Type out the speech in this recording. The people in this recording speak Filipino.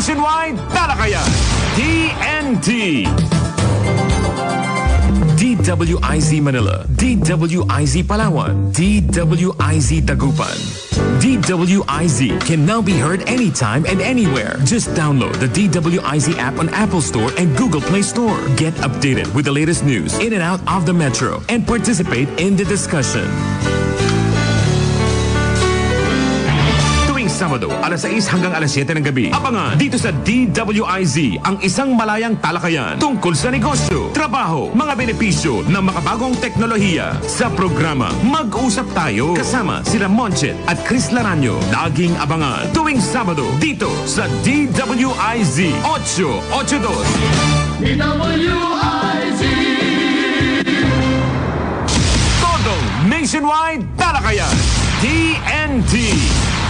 Nationwide Talakayan, TNT. DWIZ Manila, DWIZ Palawan, DWIZ Dagupan. DWIZ can now be heard anytime and anywhere. Just download the DWIZ app on Apple Store and Google Play Store. Get updated with the latest news in and out of the metro and participate in the discussion. Sabado, alas 6 hanggang alas 7 ng gabi. Abangan dito sa DWIZ ang isang malayang talakayan tungkol sa negosyo, trabaho, mga benepisyo ng makabagong teknolohiya. Sa programa Mag-Usap Tayo, kasama sila Monchet at Chris Laranyo. Laging abangan tuwing Sabado dito sa DWIZ 882. DWIZ Todong Nationwide Talakayan, TNT.